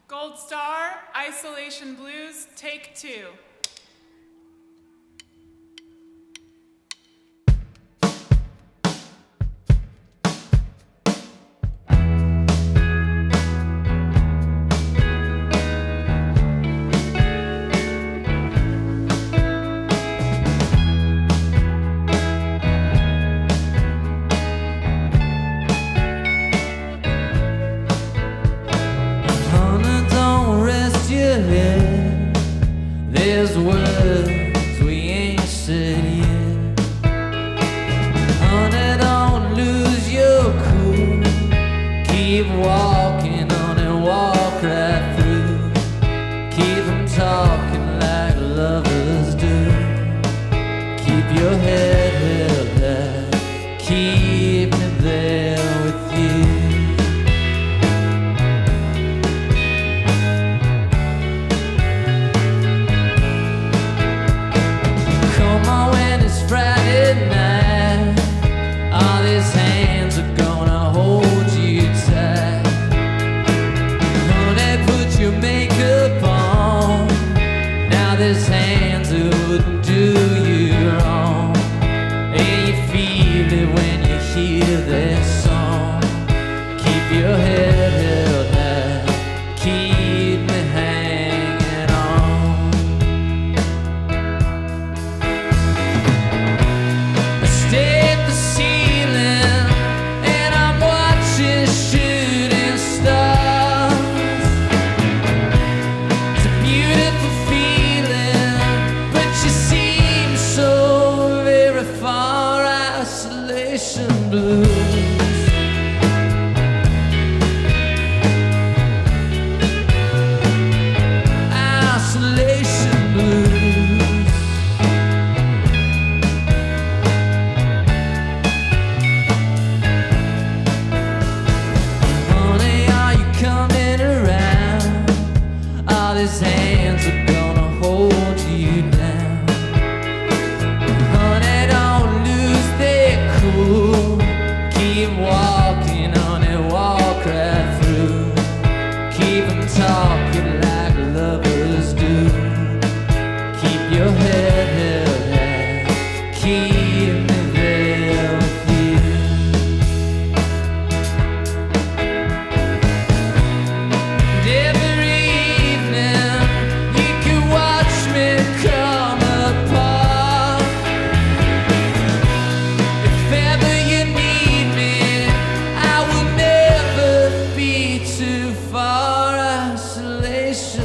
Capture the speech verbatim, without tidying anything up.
Gold Star, Isolation Blues, take two. There's words we ain't said yet. Honey, don't lose your cool. Keep walking on and walk right through. Keep them talking like lovers do. Keep your head held high. Keep me there with you. Friday night, all these hands are gonna hold you tight. Honey, put your makeup on. Now these hands wouldn't do you wrong. And you feel it when you hear this song. Keep your head held high. Keep me hanging on. His hands are gonna hold you down. Honey, don't lose their cool. Keep walking on and walk right through. Keep them talking like lovers do. Keep your head held high. Keep me there with you. And every too far, isolation